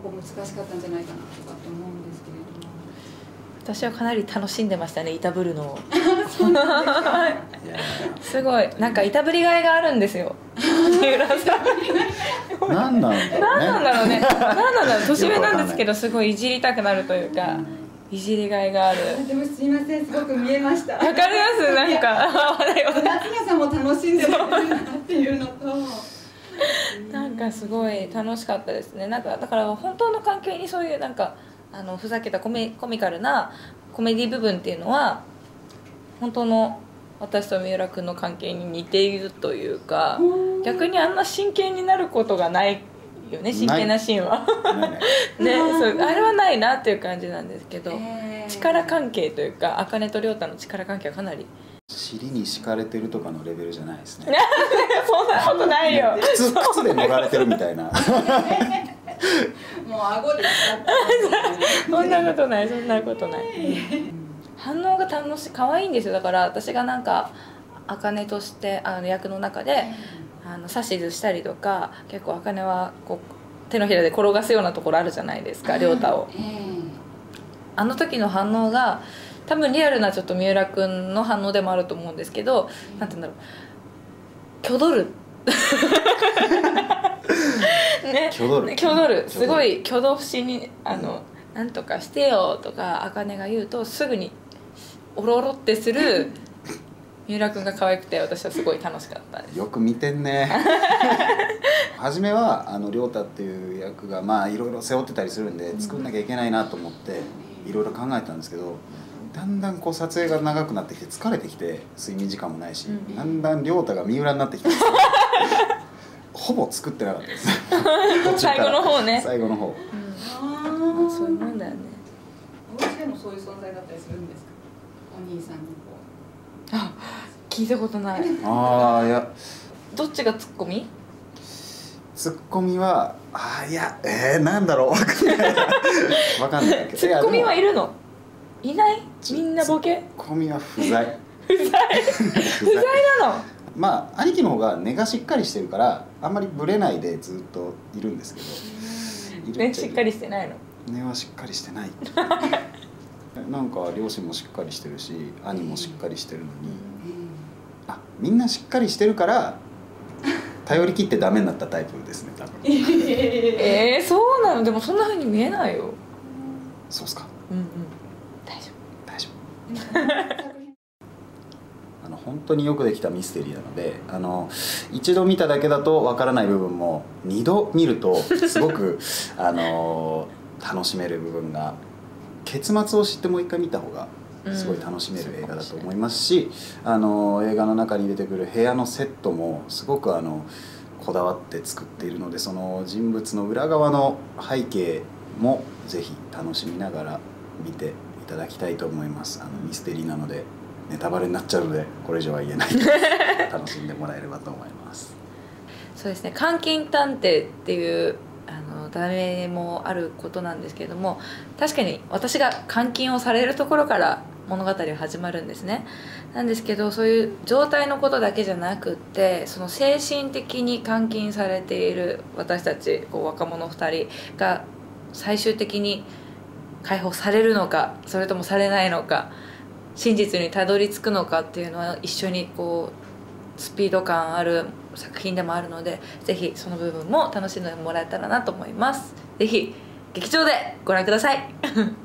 こ難しかったんじゃないかなとかって思うんですけれども。 私はかなり楽しんでましたね、いたぶるのを。 そうなんですか。 すごいなんかいたぶりがいがあるんですよ、三浦さん。 何なんだろうね。 何なんだろうね。何なんだろう。年上なんですけどすごいいじりたくなるというか、いじりがいがある。 でもすいません、すごく見えました。 わかりますなんか。 夏菜さんも楽しんでられるなっていうのと。 なんかすごい楽しかったですね。なんかだから本当の関係にそういうなんかふざけたコミカルなコメディ部分っていうのは本当の私と三浦君の関係に似ているというか、逆にあんな真剣になることがないよね、真剣なシーンは。ね、そうあれはないなっていう感じなんですけど、力関係というか茜と亮太の力関係はかなり。 尻に敷かれてるとかのレベルじゃないですね。 そんなことないよ。 靴で乗られてるみたいな。 もう顎で使った。 そんなことない、そんなことない。反応が楽しい、可愛いんですよ。だから私がなんか茜として役の中で指図したりとか、結構茜はこう手のひらで転がすようなところあるじゃないですか、亮太を。あの時の反応が多分リアルなちょっと三浦君の反応でもあると思うんですけど、なんて言うんだろう、挙動る。ね、挙動る、すごい挙動不審になんとかしてよとか茜が言うとすぐにおろろってする三浦君が可愛くて、私はすごい楽しかったです。 よく見てんね。初めは亮太っていう役がまあいろいろ背負ってたりするんで作んなきゃいけないなと思っていろいろ考えたんですけど、だんだんこう撮影が長くなってきて疲れてきて、睡眠時間もないし、だんだん亮太が三浦になってきてほぼ作ってなかったです。 最後の方ね。 最後の方。 そういうもんだよね。 お家でもそういう存在だったりするんですか、お兄さんにこう。 あ、聞いたことない。 ああ、いや、 どっちがツッコミ？ ツッコミは、いや、なんだろう、わかんないけど。 ツッコミはいるの？いない？みんなボケ？ ツッコミは不在。 不在なの？ まあ兄貴の方が根がしっかりしてるからあんまりブレないでずっといるんですけど。 根しっかりしてないの？ 根はしっかりしてない。なんか両親もしっかりしてるし兄もしっかりしてるのに、みんなしっかりしてるから頼り切ってダメになったタイプですね、多分。 そうなの？でもそんな風に見えないよ。 そうっすか。 大丈夫。本当によくできたミステリーなので、一度見ただけだとわからない部分も二度見るとすごく楽しめる部分が、結末を知ってもう一回見た方がすごい楽しめる映画だと思いますし、映画の中に出てくる部屋のセットもすごくこだわって作っているので、その人物の裏側の背景もぜひ楽しみながら見ていただきたいと思います。ミステリーなのでネタバレになっちゃうのでこれ以上は言えない楽しんでもらえればと思います。 そうですね、監禁探偵っていう題名もあることなんですけれども、確かに私が監禁をされるところから物語は始まるんですね。なんですけど、そういう状態のことだけじゃなくって、その精神的に監禁されている私たち若者2人が最終的に解放されるのか、それともされないのか、真実にたどり着くのかっていうのは一緒にスピード感ある作品でもあるので、ぜひその部分も楽しんでもらえたらなと思います。ぜひ劇場でご覧ください。